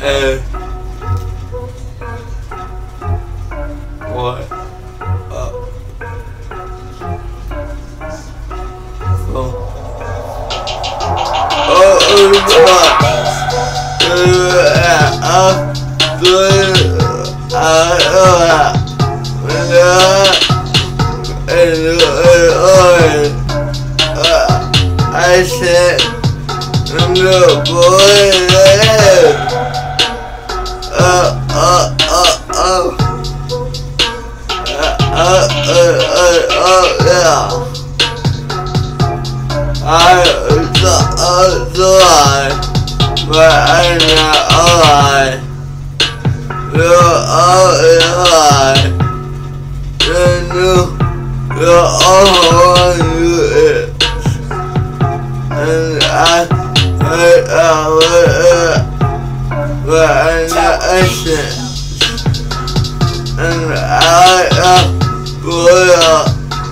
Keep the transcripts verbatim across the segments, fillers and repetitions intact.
Uh, what? Uh, oh. Oh, oh, God. Uh, uh, uh, uh, I said, no boy, uh, uh, uh, uh, uh, uh, uh, uh, yeah. I was alive, but I'm not alive. You're all alive. You knew you're all you is. And I, I, I, I, but I'm not essence. And I, I, will,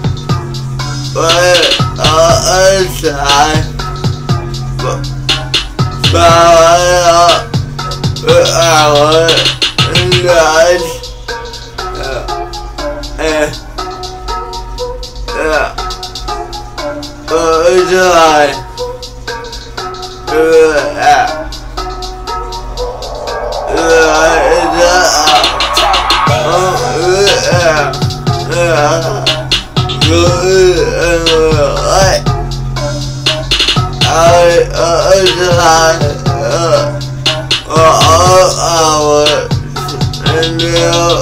but I, I, but, but I, but I, and I, uh, uh, uh, it's alive. I